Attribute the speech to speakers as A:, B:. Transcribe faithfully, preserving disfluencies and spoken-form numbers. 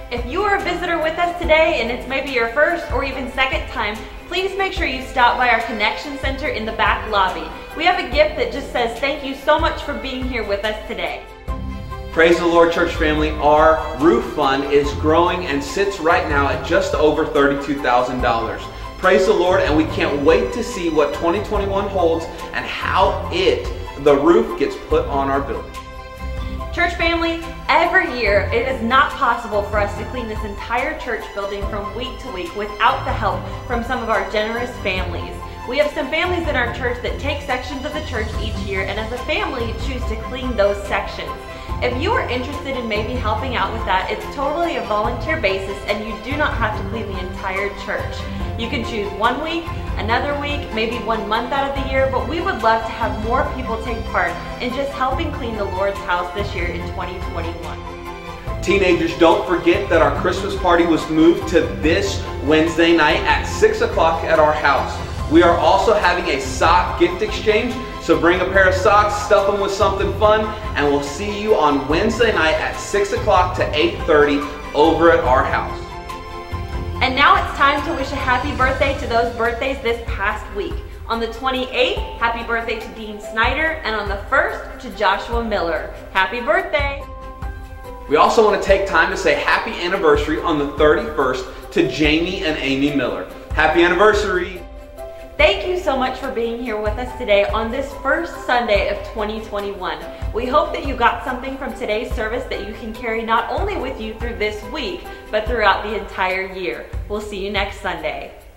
A: If you are a visitor with us today and it's maybe your first or even second time, please make sure you stop by our Connection Center in the back lobby. We have a gift that just says thank you so much for being here with us today.
B: Praise the Lord, church family. Our roof fund is growing and sits right now at just over thirty-two thousand dollars. Praise the Lord, and we can't wait to see what twenty twenty-one holds and how it, the roof, gets put on our building.
A: Church family, every year it is not possible for us to clean this entire church building from week to week without the help from some of our generous families. We have some families in our church that take sections of the church each year, and as a family choose to clean those sections. If you are interested in maybe helping out with that, it's totally a volunteer basis and you do not have to clean the entire church. You can choose one week, another week, maybe one month out of the year, but we would love to have more people take part in just helping clean the Lord's house this year in twenty twenty-one.
B: Teenagers, don't forget that our Christmas party was moved to this Wednesday night at six o'clock at our house. We are also having a sock gift exchange, so bring a pair of socks, stuff them with something fun, and we'll see you on Wednesday night at six o'clock to eight thirty over at our house.
A: And now it's time to wish a happy birthday to those birthdays this past week. On the twenty-eighth, happy birthday to Dean Snyder, and on the first, to Joshua Miller. Happy birthday!
B: We also want to take time to say happy anniversary on the thirty-first to Jamie and Amy Miller. Happy anniversary!
A: Thank you so much for being here with us today on this first Sunday of twenty twenty-one. We hope that you got something from today's service that you can carry not only with you through this week, but throughout the entire year. We'll see you next Sunday.